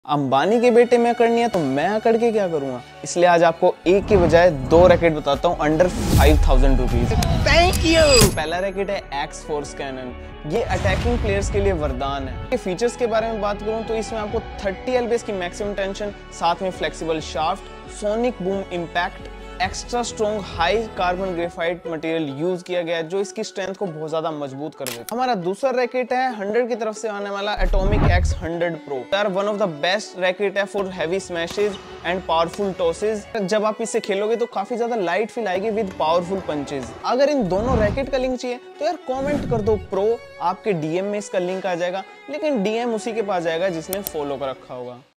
अंबानी के बेटे में अकड़नी है तो मैं अकड़ के क्या करूंगा। इसलिए आज आपको एक के बजाय दो रैकेट बताता हूँ अंडर 5000 रुपीज। Thank you. पहला रैकेट है एक्स फोर्स कैनन। ये अटैकिंग प्लेयर्स के लिए वरदान है। ये फीचर्स के बारे में बात करूं तो इसमें आपको 30 एलबीएस की मैक्सिमम टेंशन, साथ में flexible shaft, sonic boom impact, extra strong high carbon graphite material use किया गया है जो इसकी स्ट्रेंथ को बहुत ज्यादा मजबूत कर देता है। हमारा दूसरा रैकेट है 100 की तरफ से आने वाला एटॉमिक एक्स 100 प्रो। यार one of the best racket है for heavy smashes and powerful tosses. जब आप इससे खेलोगे तो काफी ज्यादा लाइट फील आएगी विद पावरफुल पंचेस। अगर इन दोनों रैकेट का लिंक चाहिए तो यार कमेंट कर दो प्रो, आपके डीएम में इसका लिंक आ जाएगा, लेकिन डीएम उसी के पास जाएगा जिसने फॉलो कर रखा होगा।